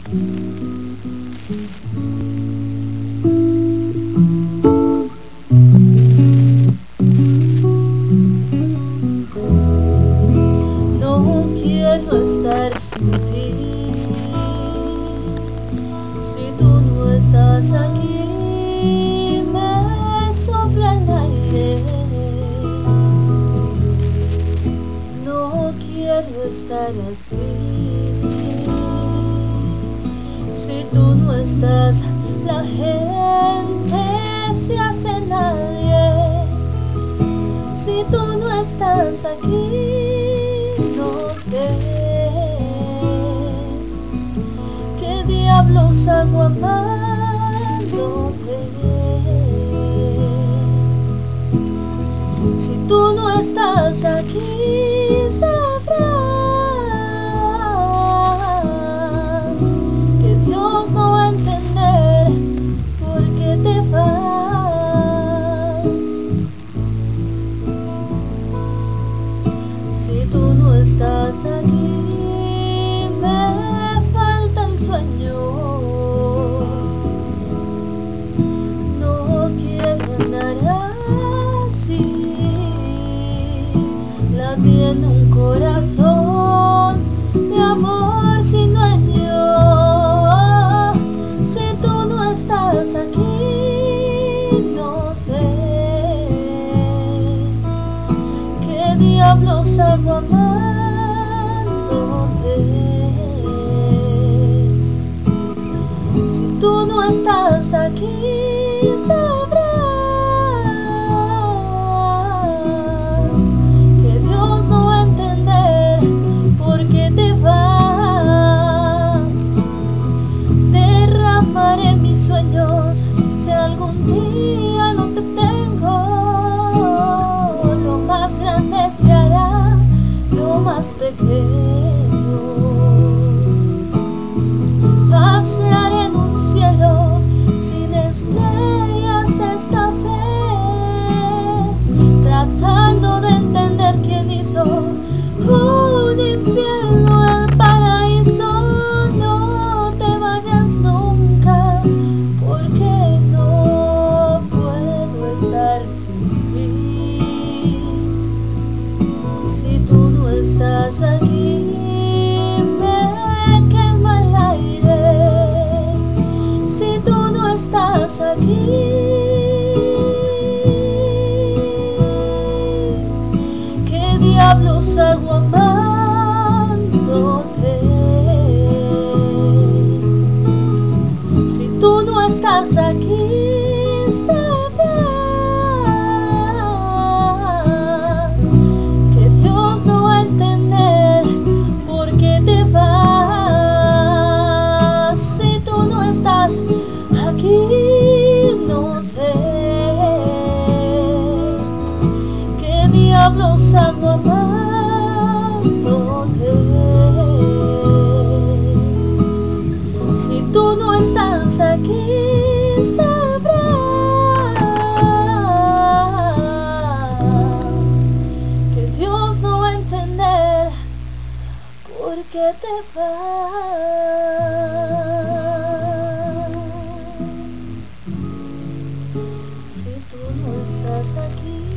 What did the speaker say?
No quiero estar sin ti. Si tú no estás aquí, me sobra el aire. No quiero estar así. Si tú no estás, la gente se hace nadie. Si tú no estás aquí, no sé qué diablos hago amándote. Si tú no estás aquí, sabrás que Dios no va a entender por qué te vas. Si tú no estás aquí, me falta el sueño. No quiero andar así, latiendo un corazón de amor sin dueño. Si tú no estás aquí, no sé qué diablos hago amándote. Si tú no estás aquí, sabrás que Dios no va a entender por qué te vas. Derramaré mis sueños si algún día no te tengo. Lo más grande se hará lo más pequeño. Pasearé en un cielo sin estrellas esta vez, tratando de entender quién hizo un infierno al paraíso. No te vayas nunca, porque no puedo estar sin ti. Si tú no estás aquí, me quema el aire. Si tú no estás aquí, ¿qué diablos hago amándote? Si tú no estás aquí, sabrás que Dios no va a entender por qué te vas. Si tú no estás aquí, no sé qué diablos hago amándote. Si tú no estás aquí, sabrás que Dios no va a entender por qué te vas. Si tú no estás aquí.